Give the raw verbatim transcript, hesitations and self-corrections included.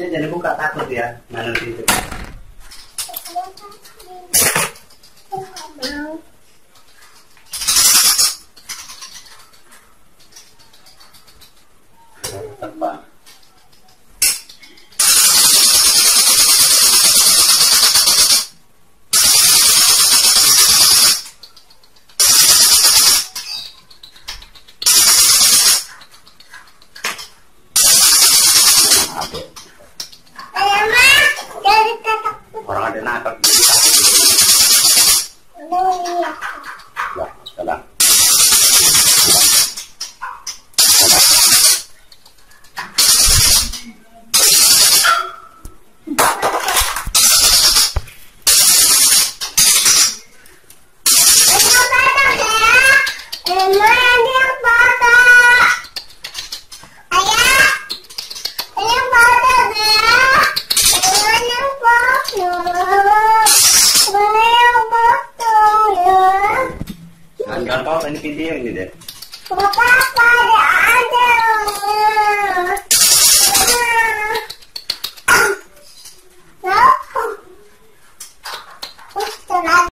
jangan buka takut ya. Mana itu? Terbang. Orang ada nakal jadi takut. Wah, sekarang. Jangan kau ini video ini deh. Papa.